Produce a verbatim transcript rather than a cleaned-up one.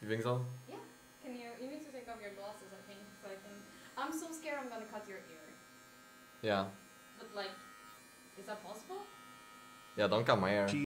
You think so? Yeah. Can you? You need to take off your glasses, I think, so I can. I'm so scared I'm gonna cut your ear. Yeah. But like, is that possible? Yeah, don't cut my hair.